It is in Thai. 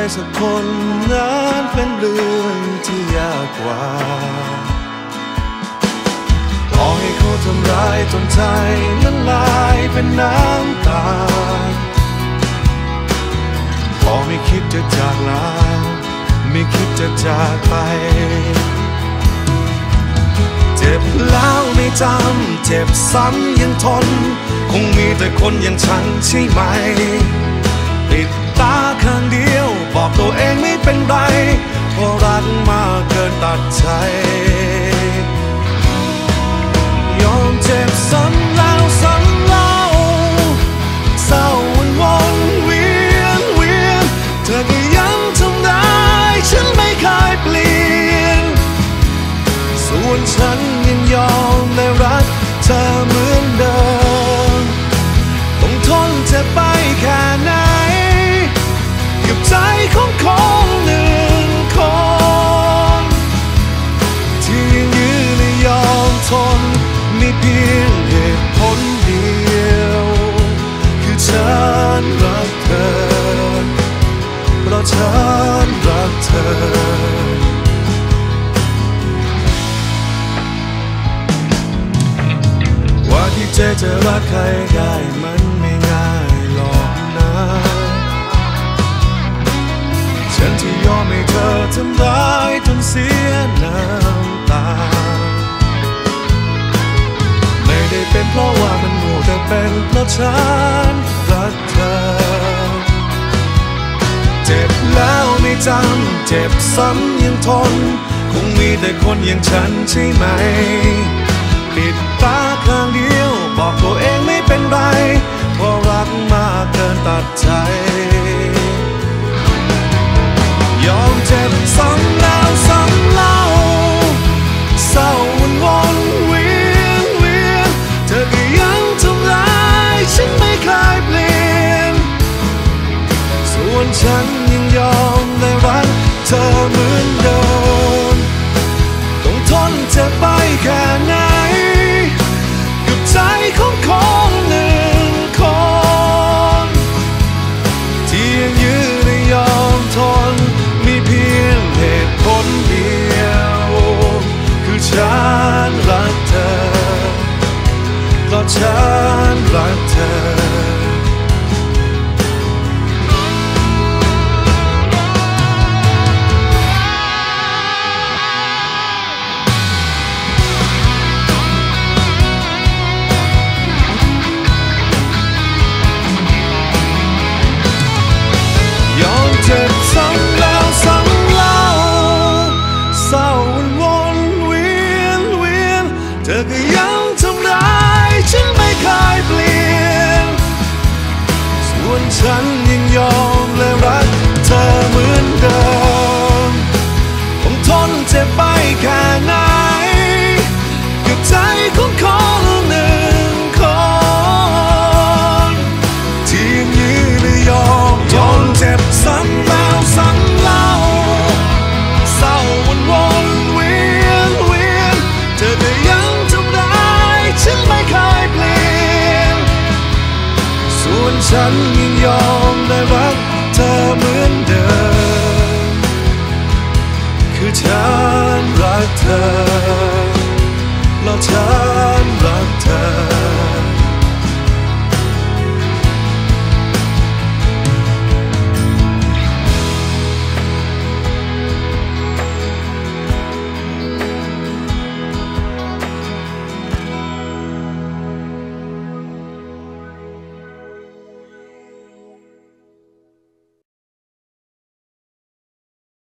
สักคนนั้นเป็นเรื่องที่ยากกว่าต่อให้เขาทำร้ายจนใจนั้นลายเป็นน้ำตาพอไม่คิดจะจากลาไม่คิดจะจากไปเจ็บแล้วไม่จำเจ็บซ้ำยังทนคงมีแต่คนอย่างฉันใช่ไหมปิดตาข้างเดียวบอกตัวเองไม่เป็นไรเพราะรักมากเกินตัดใจยอมเจ็บซ้ำแล้วซ้ำเล่าเศร้าวนเวียนเธอก็ยังทำร้ายฉันไม่เคยเปลี่ยนส่วนฉันยังยอมและรักเธอเหมือนเดิมต้องทนเจ็บไปแค่ไหนกับใจของคนหนึ่งคนที่ยังยืนและยอมทนมีเพียงเหตุผลเดียวคือฉันรักเธอเพราะฉันรักเธอว่าที่จะรักใครได้มันไม่ง่ายหรอกนะฉันที่ยอมให้เธอทำร้ายจนเสียน้ำตาไม่ได้เป็นเพราะว่ามันโง่แต่เป็นเพราะฉันรักเธอเจ็บแล้วไม่จำเจ็บซ้ำยังทนคงมีแต่คนอย่างฉันใช่ไหมปิดตาข้างเดียวบอกตัวเองไม่เป็นไรเพราะรักมากเกินตัดใจยอมเจ็บซ้ำแล้วซ้ำเล่าเศร้าวนเวียนเธอก็ยังทำร้ายฉันไม่เคยเปลี่ยนส่วนฉันยังยอมและรักเธอเหมือนเดิมต้องทนเจ็บไปแค่ไหนกับใจของคนหนึ่งคนที่ยังยืนและยอมทนมีเพียงเหตุผลเดียวคือฉันรักเธอเพราะฉันรักเธอเจ็บซ้ำแล้วซ้ำเล่าเศร้าวนเวียนเธอก็ยังทำร้ายฉันไม่เคยเปลี่ยนส่วนฉันยังยอมและรักเธอเหมือนเดิมต้องทนเจ็บไปแค่ไหนกับใจของคนหนึ่งคนที่ยังยืนและยอมทนเจ็บซ้ำแล้วซ้ำเล่าเศร้าวนเวียนเธอก็ยังทำร้ายฉันไม่เคยเปลี่ยนส่วนฉันยังยอมและรัก